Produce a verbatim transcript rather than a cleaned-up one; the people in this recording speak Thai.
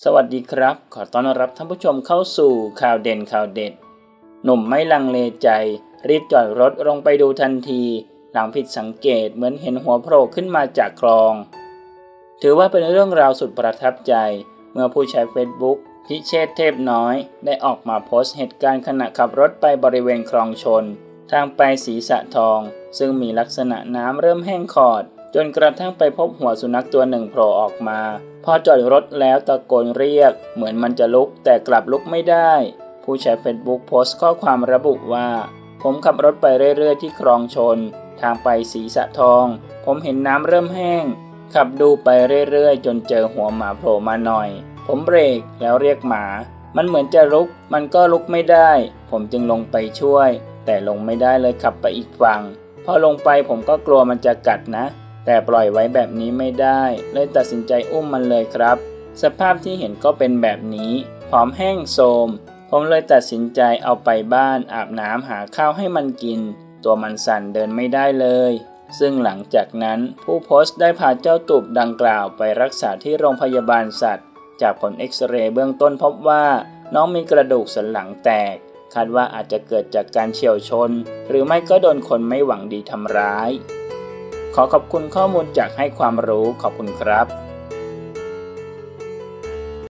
สวัสดีครับขอต้อนรับท่านผู้ชมเข้าสู่ข่าวเด่นข่าวเด็ดหนุ่มไม่ลังเลใจรีบจอดรถลงไปดูทันทีหลังผิดสังเกตเหมือนเห็นหัวโผล่ขึ้นมาจากคลองถือว่าเป็นเรื่องราวสุดประทับใจเมื่อผู้ใช้เฟซบุ๊กพิเชษฐ์เทพน้อยได้ออกมาโพสต์เหตุการณ์ขณะขับรถไปบริเวณคลองชลทางไปศรีสะทองซึ่งมีลักษณะน้ำเริ่มแห้งขอดจนกระทั่งไปพบหัวสุนัขตัวหนึ่งโผล่ออกมาพอจอดรถแล้วตะโกนเรียกเหมือนมันจะลุกแต่กลับลุกไม่ได้ผู้ใช้เฟซบุ๊กโพสต์ข้อความระบุว่าผมขับรถไปเรื่อยๆที่คลองชลทางไปศรีสะทองผมเห็นน้ำเริ่มแห้งขับดูไปเรื่อยๆจนเจอหัวหมาโผล่มาหน่อยผมเบรกแล้วเรียกหมามันเหมือนจะลุกมันก็ลุกไม่ได้ผมจึงลงไปช่วยแต่ลงไม่ได้เลยขับไปอีกฝั่งพอลงไปผมก็กลัวมันจะกัดนะแต่ปล่อยไว้แบบนี้ไม่ได้เลยตัดสินใจอุ้มมันเลยครับสภาพที่เห็นก็เป็นแบบนี้ผอมแห้งโทรมผมเลยตัดสินใจเอาไปบ้านอาบน้ำหาข้าวให้มันกินตัวมันสั่นเดินไม่ได้เลยซึ่งหลังจากนั้นผู้โพสต์ได้พาเจ้าตูบดังกล่าวไปรักษาที่โรงพยาบาลสัตว์จากผลเอ็กซเรย์เบื้องต้นพบว่าน้องมีกระดูกสันหลังแตกคาดว่าอาจจะเกิดจากการเฉี่ยวชนหรือไม่ก็โดนคนไม่หวังดีทำร้ายขอขอบคุณข้อมูลจากให้ความรู้ขอบคุณครับ